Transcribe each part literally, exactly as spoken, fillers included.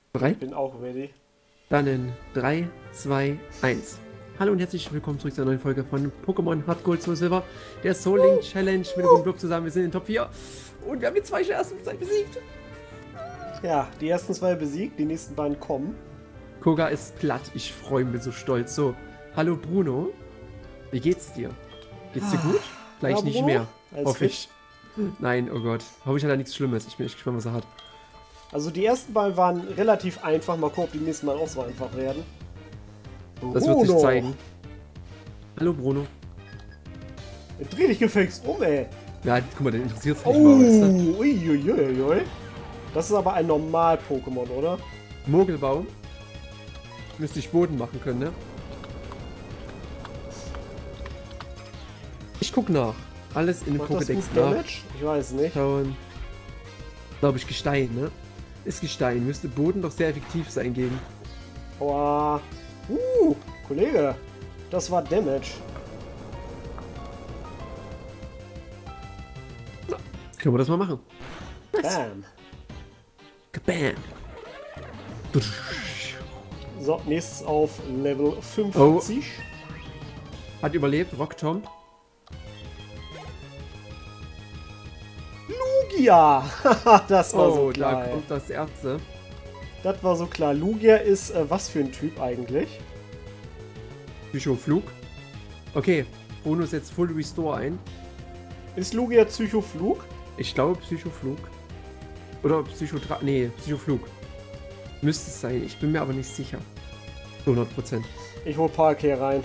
Bereit? Ich bin auch ready. Dann in drei, zwei, eins. Hallo und herzlich willkommen zurück zu einer neuen Folge von Pokémon Hard Gold Soul Silver, der Soul Link Challenge mit dem Club zusammen. Wir sind in den Top vier und wir haben die zwei ersten zwei besiegt. Ja, die ersten zwei besiegt, die nächsten beiden kommen. Koga ist platt, ich freue mich so stolz. So, hallo Bruno, wie geht's dir? Geht's dir gut? Gleich Ja, nicht Bruno? mehr, Alles hoffe fit? ich. Nein, oh Gott, hoffe ich hat da nichts Schlimmes. Ich bin echt gespannt, was er hat. Also die ersten beiden waren relativ einfach. Mal gucken, ob die nächsten Mal auch so einfach werden. Das wird sich Bruno. zeigen. Hallo Bruno. Dreh dich gefälligst um, ey. Ja, guck mal, den interessiert es Oh, nicht mal, weißt du? uiuiuiui. Das ist aber ein Normal-Pokémon, oder? Mogelbaum. Müsste ich Boden machen können, ne? Ich guck nach. Alles in den Macht das Pokédex gut nach. Damage? Ich weiß nicht. Schauen. Glaube ich Gestein, ne? Ist Gestein. Müsste Boden doch sehr effektiv sein gegen. Aua. Uh, Kollege. Das war Damage. Können wir das mal machen? Bam. Bam. So, nächstes auf Level fünfzig. Hat überlebt. Rocktomb. Lugia! Das war so Oh, da klar. ey. kommt das erste. Das war so klar. Lugia ist äh, was für ein Typ eigentlich? Psychoflug. Okay. Bruno setzt Full Restore ein. Ist Lugia Psychoflug? Ich glaube Psychoflug. Oder Psychotra... Nee, Psychoflug. Müsste es sein. Ich bin mir aber nicht sicher. hundert Prozent. Ich hol Park hier rein.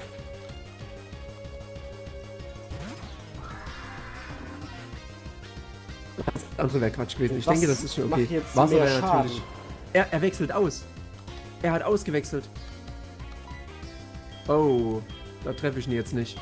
Das andere wäre Quatsch gewesen. Ich Was denke, das ist schon macht okay. jetzt Wasser mehr wäre Schaden? natürlich... Er, er wechselt aus. Er hat ausgewechselt. Oh, da treffe ich ihn jetzt nicht.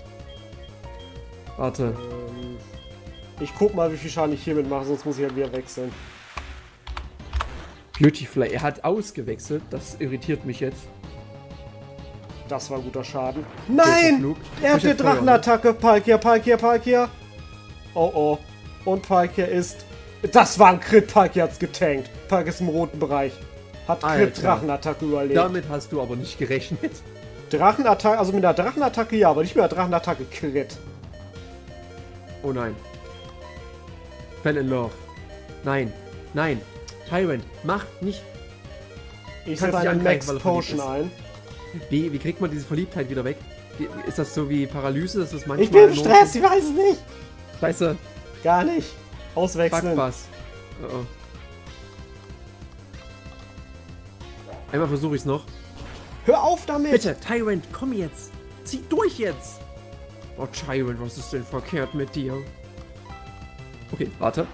Warte. Ähm, ich guck mal, wie viel Schaden ich hiermit mache, sonst muss ich halt wieder wechseln. Beautyfly, er hat ausgewechselt. Das irritiert mich jetzt. Das war guter Schaden. Nein! Flug. Er hat Ich eine hab Feuer, Drachenattacke. Palkia, Palkia, Palkia. Oh oh. Und Palkia ist... Das war ein Crit. Palkia hat's getankt. Palkia ist im roten Bereich. Hat Crit Alter. Drachenattacke überlebt. Damit hast du aber nicht gerechnet. Drachenattacke, also mit einer Drachenattacke ja, aber nicht mit einer Drachenattacke Crit. Oh nein. Fell in Love. Nein. Nein. Tyrant, mach nicht. Ich Kannst setze dich eine angreifen, weil Max er Potion verliebt ein. Wie, wie kriegt man diese Verliebtheit wieder weg? Wie- Ist das so wie Paralyse? Dass das manchmal Ich bin im nur- Stress, ich weiß es nicht. Scheiße. Gar nicht. Auswechseln. Backbass. Oh oh. Einmal versuche ich es noch. Hör auf damit. Bitte, Tyrant, komm jetzt. Zieh durch jetzt. Oh, Tyrant, was ist denn verkehrt mit dir? Okay, warte.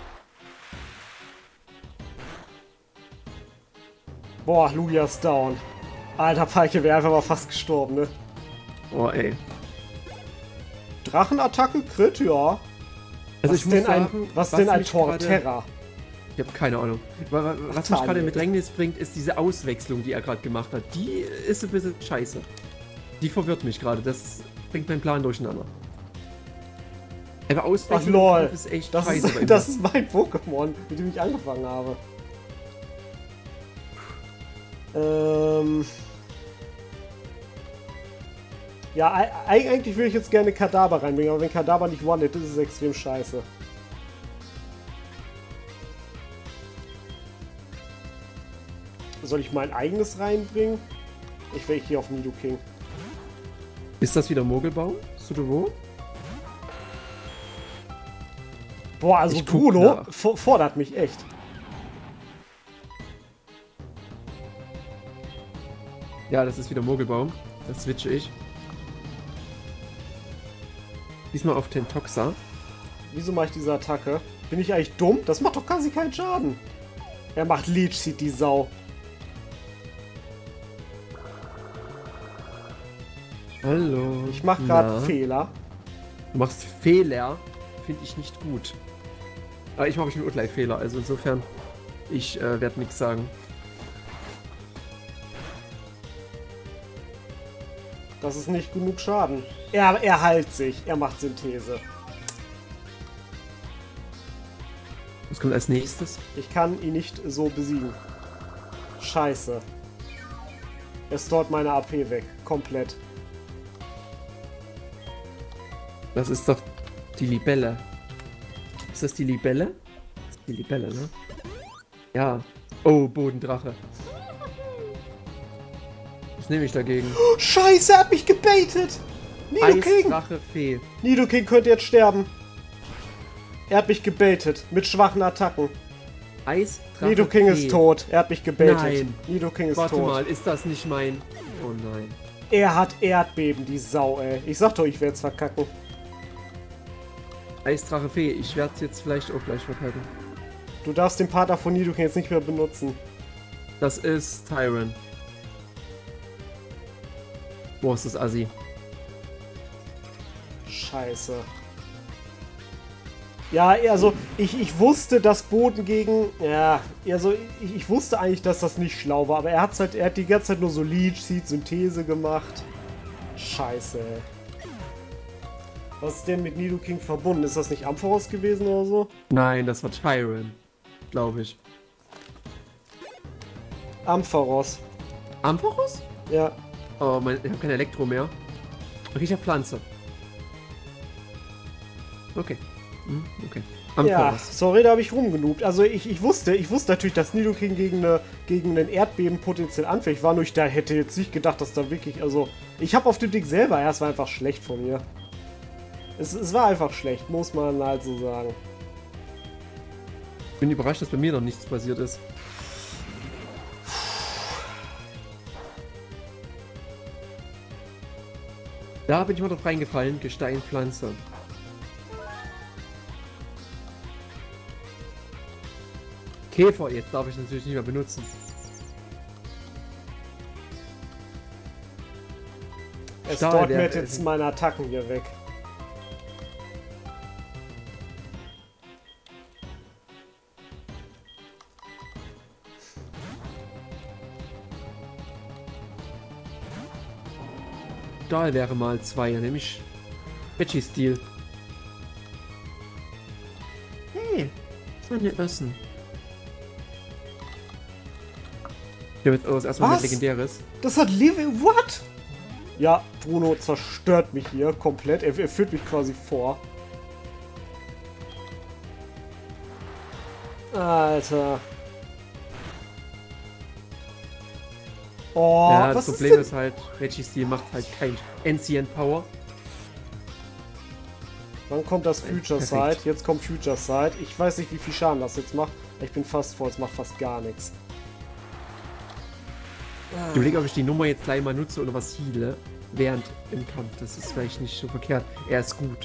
Boah, Lugia ist down. Alter, Palkia wäre einfach mal fast gestorben, ne? Oh, ey. Drachenattacke Crit, ja. Also was ich ist denn muss ein, sagen, was ist denn ein mich gerade- Torterra? Ich habe keine Ahnung. Wa- wa- Was mich Tali. gerade in Bedrängnis bringt, ist diese Auswechslung, die er gerade gemacht hat. Die ist ein bisschen scheiße. Die verwirrt mich gerade. Das bringt meinen Plan durcheinander. Aber Ach Auswechslung lol. ist echt Das scheiße. bei ihm. ist, das ist mein Pokémon, mit dem ich angefangen habe. Ähm... Ja, ei- ei- eigentlich würde ich jetzt gerne Kadabra reinbringen, aber wenn Kadabra nicht one-hit, das ist extrem scheiße. Soll ich mein eigenes reinbringen? Ich will hier auf Nidoking. Ist das wieder Mogelbaum? Sudowoodo? Boah, also Ich guck Bruno nach. for- fordert mich echt. Ja, das ist wieder Mogelbaum. Das switche ich. Diesmal auf Tentoxa. Wieso mache ich diese Attacke? Bin ich eigentlich dumm? Das macht doch quasi keinen Schaden. Er macht Leech Seed, die Sau. Hallo. Ich mache gerade Na? Fehler. Du machst Fehler. Finde ich nicht gut. Aber ich mache schon Urteil-Fehler. Also insofern, ich äh, werde nichts sagen. Das ist nicht genug Schaden. Er, er heilt sich. Er macht Synthese. Was kommt als nächstes? Ich kann ihn nicht so besiegen. Scheiße. Es dort meine A P weg. Komplett. Das ist doch die Libelle. Ist das die Libelle? Das ist die Libelle, ne? Ja. Oh, Bodendrache. Was nehme ich dagegen? Oh, Scheiße, er hat mich gebaitet! Nidoking! Eisdrache Fee. Nidoking könnte jetzt sterben. Er hat mich gebaitet. Mit schwachen Attacken. Eisdrache Nidoking Fee. ist tot. Er hat mich gebaitet. Nein. Nidoking ist Warte tot. mal, ist das nicht mein... Oh nein. Er hat Erdbeben, die Sau, ey. Ich sag doch, ich werd's verkacken. Eisdrache Fee, ich werde es jetzt vielleicht auch gleich verkacken. Du darfst den Partner von Nidoking jetzt nicht mehr benutzen. Das ist Tyron. Wo ist das Assi? Scheiße. Ja, also, ich, ich wusste, dass Boden gegen... Ja, also, ich, ich wusste eigentlich, dass das nicht schlau war, aber er, hat's halt, er hat die ganze Zeit nur so Leech Seed Synthese gemacht. Scheiße, ey. Was ist denn mit Nidoking verbunden? Ist das nicht Ampharos gewesen oder so? Nein, das war Tyron. Glaube ich. Ampharos. Ampharos? Ja. Oh, mein, ich habe kein Elektro mehr. Okay, ich habe Pflanze. Okay. Hm, okay. Ja, Ampharos. sorry, da habe ich rumgenoobt. Also ich, ich wusste, ich wusste natürlich, dass Nidoking gegen, eine, gegen einen Erdbeben potenziell anfällig war, nur ich da hätte jetzt nicht gedacht, dass da wirklich, also ich habe auf dem Ding selber, ja, es war einfach schlecht von mir. Es, es war einfach schlecht, muss man halt so sagen. Ich bin überrascht, dass bei mir noch nichts passiert ist. Da bin ich mal drauf reingefallen, Gesteinpflanze. Käfer, jetzt darf ich natürlich nicht mehr benutzen. Es Stahl, dort der- mit jetzt meine Attacken hier weg. Stahl wäre mal zwei, nämlich Veggie-Stil. Hey, das war eine Essen. Ich habe jetzt auch erstmal Was? ein legendäres. Das hat Level... What? Ja, Bruno zerstört mich hier komplett. Er, er führt mich quasi vor. Alter. Oh, Ja, das was Problem ist ist, halt, Veggie-Stil macht halt kein Ancient Power. denn? Wann kommt das Future Sight? Perfekt. Jetzt kommt Future Sight. Ich weiß nicht, wie viel Schaden das jetzt macht. Ich bin fast voll, es macht fast gar nichts. Ich überlege, ob ich die Nummer jetzt gleich mal nutze oder was heale während im Kampf. Das ist vielleicht nicht so verkehrt. Er ist gut.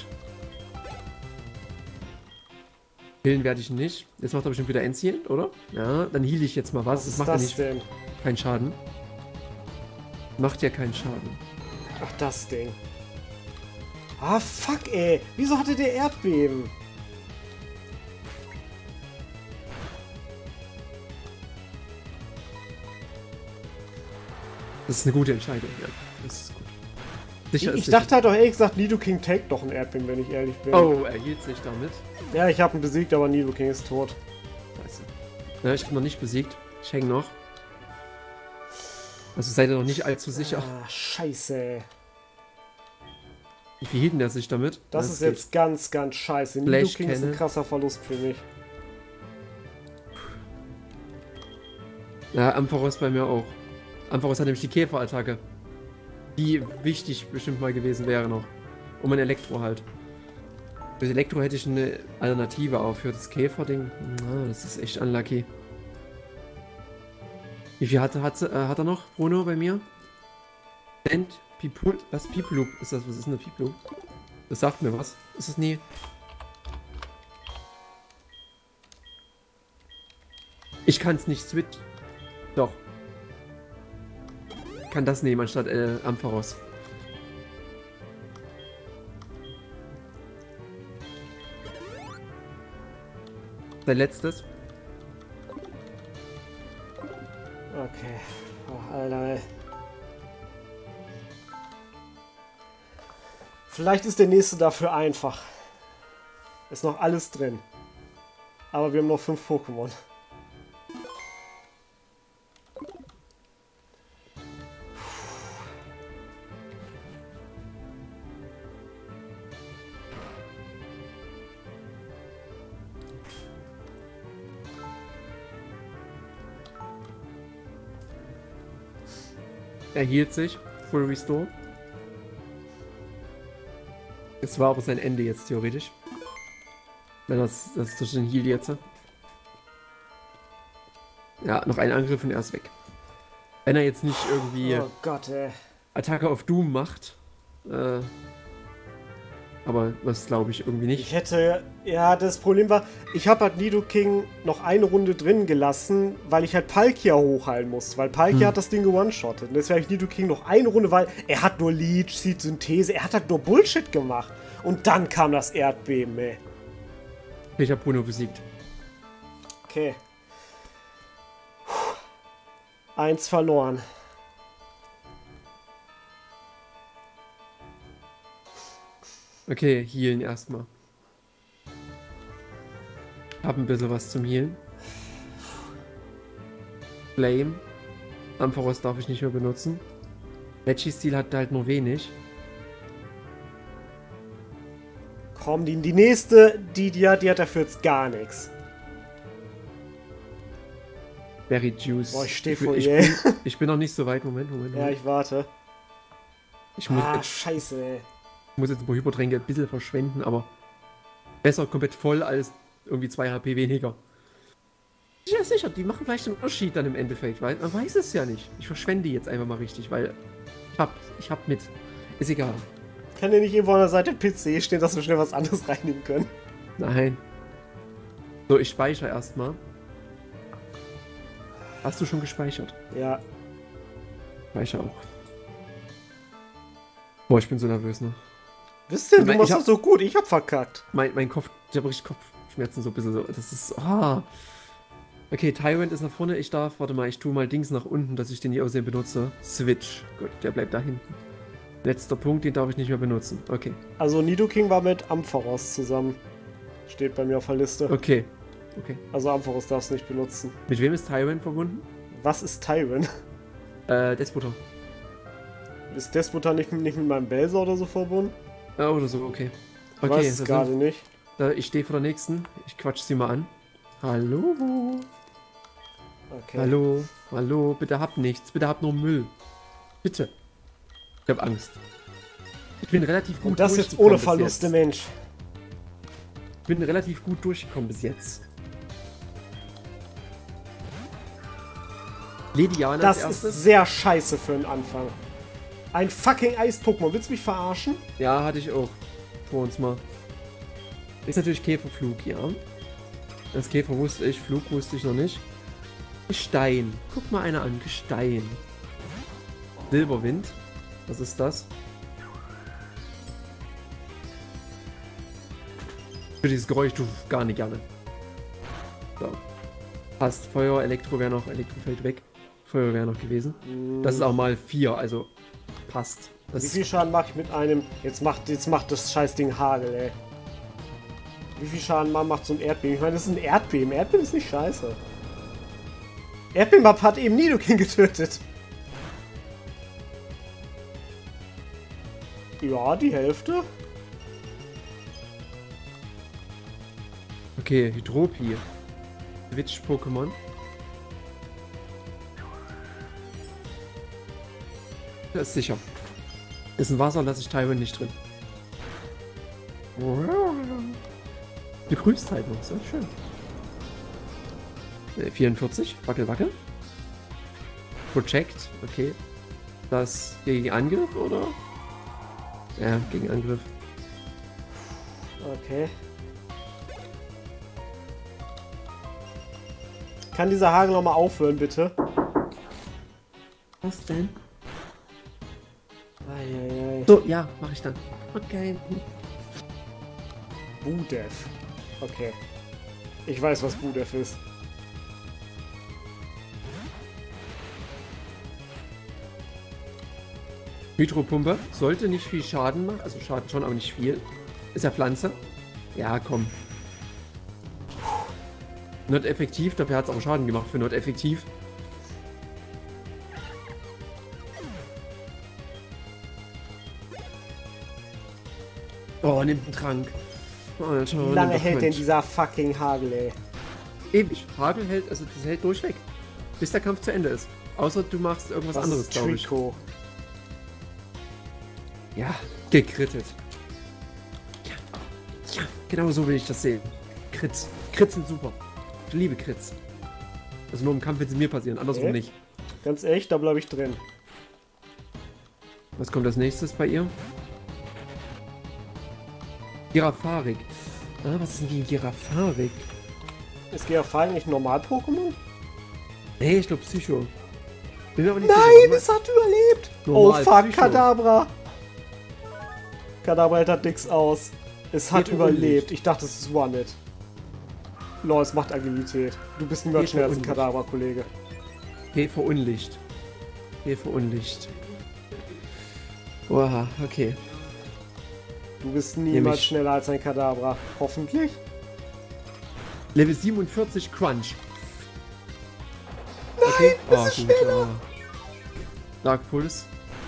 Healen werde ich ihn nicht. Jetzt macht er bestimmt wieder Ancient, oder? Ja, dann heal ich jetzt mal was. Was Das ist macht ja das nicht denn? keinen Schaden. Macht ja keinen Schaden. Ach, das Ding. Ah, fuck, ey. Wieso hatte der Erdbeben? Das ist eine gute Entscheidung, ja. Das ist gut. Sicher Ich, ist ich dachte halt doch ehrlich gesagt, Nidoking tankt doch ein Erdbeben, wenn ich ehrlich bin. sicher. Oh, er hielt sich damit. Ja, ich habe ihn besiegt, aber Nidoking ist tot. Scheiße. Ja, ich habe noch nicht besiegt. Ich hänge noch. Also seid ihr noch nicht allzu sicher. Ah, scheiße. Wie viel hielt denn der sich damit? Das Ja, ist geht. jetzt ganz, ganz scheiße. Flash Nidoking ist ein Cannon. krasser Verlust für mich. Ja, Ampharos bei mir auch. Ampharos hat nämlich die Käferattacke. Die wichtig bestimmt mal gewesen wäre noch. Und mein Elektro halt. Für das Elektro hätte ich eine Alternative auch für das Käferding. Na, das ist echt unlucky. Wie viel hat, hat, äh, hat er noch, Bruno, bei mir? Cent, Pipul, was? Piplup ist das? Was ist denn eine Piplup? Das sagt mir was. Ist das nie? Ich kann es nicht switchen. Doch. Ich kann das nehmen anstatt äh, Ampharos. Dein letztes. Okay. Oh, Alter, ey. Vielleicht ist der nächste dafür einfach. Ist noch alles drin. Aber wir haben noch fünf Pokémon. Er hielt sich. Full Restore. Es war aber sein Ende jetzt theoretisch. Wenn das, das ist durch den Heal jetzt. Ja, noch ein Angriff und er ist weg. Wenn er jetzt nicht irgendwie Oh Gott, ey. Attacke auf Doom macht. Äh, aber das glaube ich irgendwie nicht. Ich hätte, ja, das Problem war, ich habe halt Nidoking noch eine Runde drin gelassen, weil ich halt Palkia hochheilen musste, weil Palkia Hm. hat das Ding gewone-shottet. Und deswegen habe ich Nidoking noch eine Runde, weil er hat nur Leech, Seed, Synthese, er hat halt nur Bullshit gemacht. Und dann kam das Erdbeben, ey. Ich habe Bruno besiegt. Okay. Puh. Eins verloren. Okay, healen erstmal. Hab ein bisschen was zum Healen. Flame. Ampharos darf ich nicht mehr benutzen. Veggie-Steel hat halt nur wenig. Komm, die, die nächste, die, die, hat, die hat dafür jetzt gar nichts. Berry Juice. Boah, ich steh bin- vor ich, ihr. bin, ich bin noch nicht so weit. Moment, Moment, Ja, Moment. ich warte. Ich muss, Ah, jetzt, scheiße, ey. muss jetzt ein paar Hypertränke ein bisschen verschwenden, aber besser komplett voll als irgendwie zwei H P weniger. Ja, sicher, die machen vielleicht einen Unterschied dann im Endeffekt, weil man weiß es ja nicht. Ich verschwende jetzt einfach mal richtig, weil ich hab, ich hab mit. Ist egal. Kann dir nicht irgendwo an der Seite P C stehen, dass wir schnell was anderes reinnehmen können? Nein. So, ich speichere erstmal. Hast du schon gespeichert? Ja. Speichere auch. Boah, ich bin so nervös, ne? Wisst ihr, Ich du mein, machst ich hab- das so gut, ich hab verkackt. Mein, mein Kopf, ich habe richtig Kopfschmerzen so ein bisschen so. Das ist. Ah. Okay, Tyrant ist nach vorne. Ich darf, warte mal, ich tue mal Dings nach unten, dass ich den hier aussehen benutze. Switch. Gut, der bleibt da hinten. Letzter Punkt, den darf ich nicht mehr benutzen. Okay. Also Nidoking war mit Ampharos zusammen. Steht bei mir auf der Liste. Okay. Okay. Also Ampharos darfst du nicht benutzen. Mit wem ist Tyrant verbunden? Was ist Tyron? Äh, Despoter. Ist Despota nicht, nicht mit meinem Belser oder so verbunden? Ah, oder so, okay. Ich Okay, weiß es das gerade sind, nicht. da, ich stehe vor der nächsten. Ich quatsch sie mal an. Hallo? Okay. Hallo? Hallo? Bitte habt nichts. Bitte habt nur Müll. Bitte. Ich hab Angst. Ich bin relativ gut Und das jetzt durchgekommen ohne bis Verluste, jetzt. Mensch. Ich bin relativ gut durchgekommen bis jetzt. Lediana Das als ist erstes. sehr scheiße für den Anfang. Ein fucking Eis-Pokémon. Willst du mich verarschen? Ja, hatte ich auch. Vor uns mal. Ist natürlich Käferflug, ja. Das Käfer wusste ich, Flug wusste ich noch nicht. Gestein. Guck mal einer an. Gestein. Silberwind. Was ist das? Für dieses Geräusch du gar nicht gerne. So. Passt. Feuer, Elektro wäre noch. Elektro fällt weg. Feuer wäre noch gewesen. Das ist auch mal vier, also passt. Das Wie viel Schaden mache ich mit einem... Jetzt macht, jetzt macht das Scheißding Hagel, ey. Wie viel Schaden man macht so ein Erdbeben? Ich meine, das ist ein Erdbeben. Erdbeben ist nicht scheiße. Erdbeben hat eben Nidoking getötet. Ja, die Hälfte. Okay, Hydropie. Switch-Pokémon. Das ist sicher. Ist ein Wasser, lasse ich Tyrant nicht drin. Begrüßt halt noch, sehr schön. Äh, vierundvierzig, wackel, wackel. Project, okay. Das gegen Angriff, oder? Ja, gegen Angriff. Okay. Kann dieser Hagel noch mal aufhören, bitte? Was denn? Eieiei. So, ja, mache ich dann. Okay. Budev. Okay. Ich weiß, was Budev ist. Hydropumpe sollte nicht viel Schaden machen, also Schaden schon, aber nicht viel. Ist ja Pflanze. Ja, komm. Not effektiv, dafür hat es auch Schaden gemacht für not effektiv. Oh, nimmt einen Trank. Alter, Wie lange nimm doch hält denn Mensch. dieser fucking Hagel, ey? Ewig. Hagel hält, also das hält durchweg. bis der Kampf zu Ende ist. Außer du machst irgendwas das anderes, glaube ich. Trico. Ja, gekrittet. Ja, ja, genau so will ich das sehen. Crits. Crits sind super. Ich liebe Crits. Also nur im Kampf wird sie mir passieren, andersrum Okay. nicht. Ganz echt, da bleibe ich drin. Was kommt als nächstes bei ihr? Girafarik. Ah, was ist denn die Girafarik? Ist Giraffe nicht Normal-Pokémon? Nee, ich glaube Psycho. Bin mir aber nicht Nein, sicher. es hat überlebt! Normal, oh fuck, Psycho. Kadabra! Kadabra hält das nix aus. Es hat Geht überlebt. verunlicht. Ich dachte, es ist One-Hit. Lol, es macht Agilität. Du bist niemals Geht schneller als ein verunlicht. Kadabra, Kollege. Geh verunlicht. Geh verunlicht. Oha, okay. Du bist Nehm niemals ich. schneller als ein Kadabra. Hoffentlich. Level siebenundvierzig Crunch. Okay. das Ah, ist gut, schneller. ah. Dark Pulse.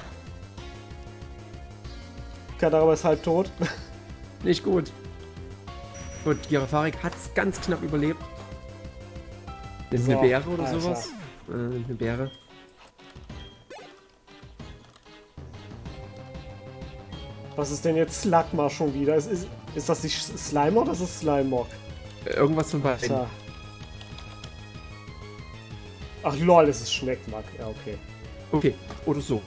Kadabra ist halb tot. Nicht gut. Gut, Girafarik hat es ganz knapp überlebt. Nimmt So, eine Beere oder Alter. sowas? Äh, nimmt eine Beere. Was ist denn jetzt Slugma schon wieder? Ist, ist, ist das nicht Slimer oder ist es Slimog? Äh, Irgendwas von beiden. Tja. Ach lol, es ist Schneckmack. Ja, okay. Okay, oder so.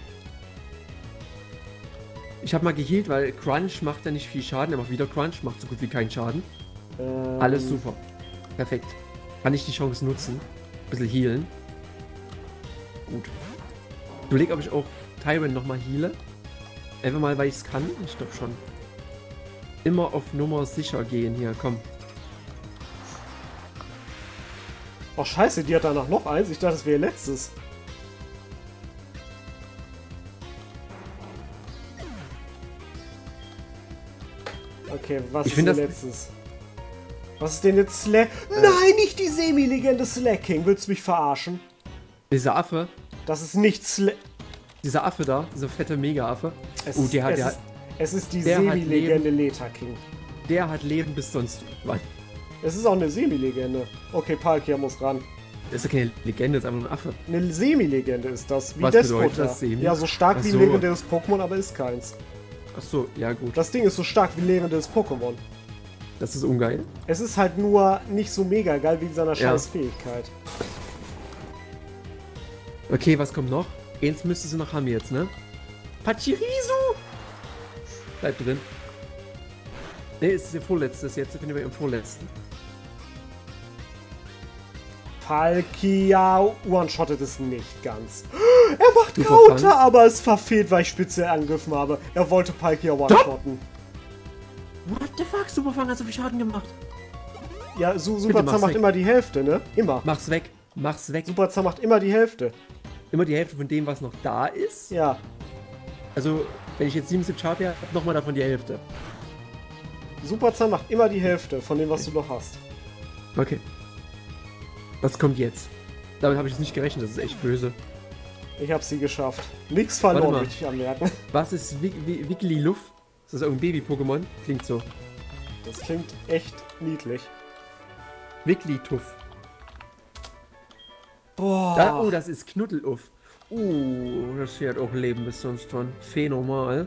Ich habe mal geheilt, weil Crunch macht ja nicht viel Schaden. Er macht wieder Crunch, macht so gut wie keinen Schaden. Ähm, Alles super. Perfekt. Kann ich die Chance nutzen. Ein bisschen healen. Gut. Ich überlege, ob ich auch Tyrant nochmal heale. Einfach mal, weil ich es kann. Ich glaube schon. Immer auf Nummer sicher gehen hier, komm. Oh scheiße, die hat danach noch eins. Ich dachte, das wäre ihr letztes. Okay, was Ich ist find ihr das- letztes? Was ist denn jetzt Slack? Nein, nicht die Semi-Legende Slacking. Willst du mich verarschen? Dieser Affe, Das ist nicht Slack. dieser Affe da, dieser fette Mega-Affe. Es, Oh, ist- der hat, es, der, ist, hat, es ist die der hat Semi-Legende Leta King. der hat Leben bis sonst wann. Es ist auch eine Semi-Legende. Okay, Palkia muss ran. Das ist ja keine Legende, das ist einfach ein Affe. Eine Semi-Legende ist das. Wie Was Despoter. bedeutet das, Semi? Ja, so stark Ach wie so. ein legendäres Pokémon, aber ist keins. Ach so, ja gut. Das Ding ist so stark wie ein legendäres Pokémon. Das ist ungeil. Es ist halt nur nicht so mega geil wegen seiner Ja. scheiß Fähigkeit. Okay, was kommt noch? Eins müsste sie noch haben jetzt, ne? Pachirisu! Bleib drin. Ne, es ist ihr vorletztes jetzt. Ich bin bei ihrem vorletzten. Palkia one-shottet es nicht ganz. Er macht Super Counter, Fun. aber es verfehlt, weil ich speziell angegriffen habe. Er wollte Palkia one-shotten. What the fuck? Superfang hat so viel Schaden gemacht. Ja, Su mach's Superzahn macht weg. immer die Hälfte, ne? Immer. Mach's weg. Mach's weg. Superzahn macht immer die Hälfte. Immer die Hälfte von dem, was noch da ist. Ja. Also, wenn ich jetzt siebenundsiebzig H P habe, nochmal davon die Hälfte. Superzahn macht immer die Hälfte von dem, was du noch hast. Okay. Was kommt jetzt? Damit habe ich jetzt nicht gerechnet, das ist echt böse. Ich habe sie geschafft. Nix Warte verloren, mal. möchte ich anmerken. Was ist Wigglyluff? Ist das irgendein Baby-Pokémon? Klingt so. Das klingt echt niedlich. Wigglytuff. Boah. Da, oh, das ist Knuddeluff. Uh, das hier hat auch Leben bis sonst von. Phänomal.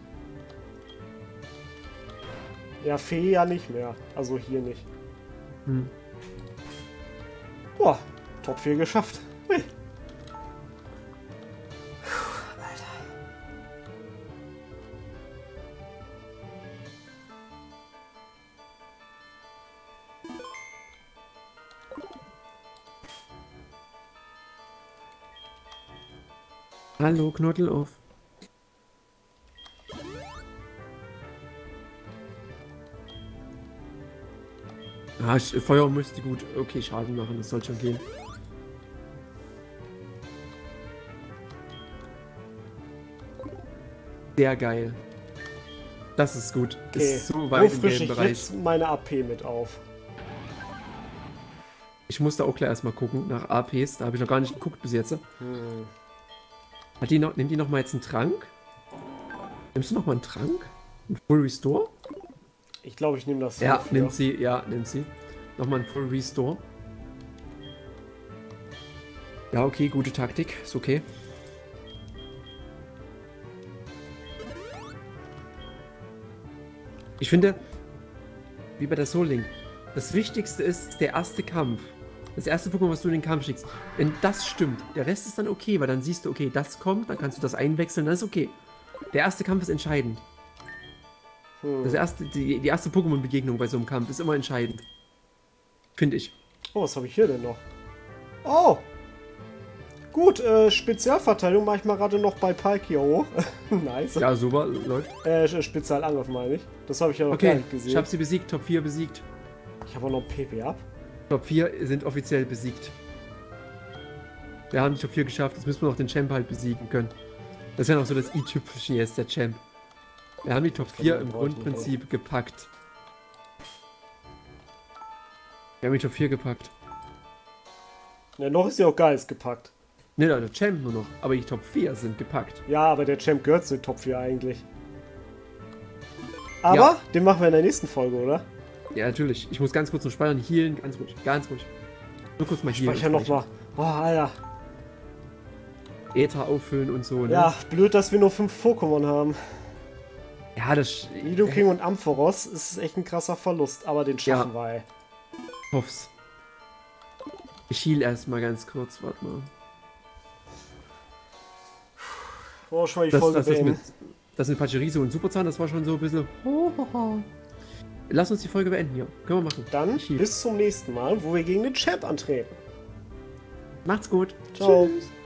Ja, Fee ja nicht mehr. Also hier nicht. Hm. Boah, Top vier geschafft. Hui. Hallo, Knuddeluff. Ah, ich, Feuer müsste gut. Okay, Schaden machen, das soll schon gehen. Sehr geil. Das ist gut. Okay, Ist so wo weit im frische gelben ich Bereich. jetzt meine A P mit auf? Ich musste auch gleich erstmal gucken nach A Ps. Da habe ich noch gar nicht geguckt bis jetzt. Hm. Hat die noch, nimmt die noch mal jetzt einen Trank? Nimmst du noch mal einen Trank? Ein Full Restore? Ich glaube, ich nehme das Ja, hierfür. nimmt sie. Ja, nimmt sie. Noch mal ein Full Restore. Ja, okay, gute Taktik. Ist okay. Ich finde, wie bei der Soul Link, das Wichtigste ist der erste Kampf. Das erste Pokémon, was du in den Kampf schickst. Wenn das stimmt, der Rest ist dann okay, weil dann siehst du, okay, das kommt, dann kannst du das einwechseln, dann ist okay. Der erste Kampf ist entscheidend. Hm. Das erste, die, die erste Pokémon-Begegnung bei so einem Kampf ist immer entscheidend. Finde ich. Oh, was habe ich hier denn noch? Oh! Gut, äh, Spezialverteidigung mache ich mal gerade noch bei Palkia hoch. Nice. Ja, super, läuft. Äh, Spezialangriff meine ich. Das habe ich ja noch gar Okay, nicht gesehen. ich habe sie besiegt, Top vier besiegt. Ich habe auch noch P P ab. Top vier sind offiziell besiegt. Wir haben die Top vier geschafft, jetzt müssen wir noch den Champ halt besiegen können. Das wäre noch so das i-Tüpfelchen jetzt, der Champ. Wir haben die Top vier im Grundprinzip gepackt. Wir haben die Top vier gepackt. Ja, noch ist ja auch Geist gepackt. Ne, der Champ nur noch, aber die Top vier sind gepackt. Ja, aber der Champ gehört zu den Top vier eigentlich. Aber, Ja. den machen wir in der nächsten Folge, oder? Ja, natürlich. Ich muss ganz kurz noch speichern, healen, ganz ruhig, ganz ruhig. Nur kurz mal healen. Speicher nochmal. Oh, Alter. Äther auffüllen und so, ne? Ja, blöd, dass wir nur fünf Pokémon haben. Ja, das... Nidoking und Ampharos ist echt ein krasser Verlust, aber den schaffen Ja. wir, ey. Hoff's. Ich heal erstmal ganz kurz, warte mal. Oh, schon mal die Das, Folge das, das, beenden. mit, das mit Pachirisu und Superzahn, das war schon so ein bisschen... Lass uns die Folge beenden hier. Können wir machen. Dann Ich heal. bis zum nächsten Mal, wo wir gegen den Champ antreten. Macht's gut. Ciao. Tschüss.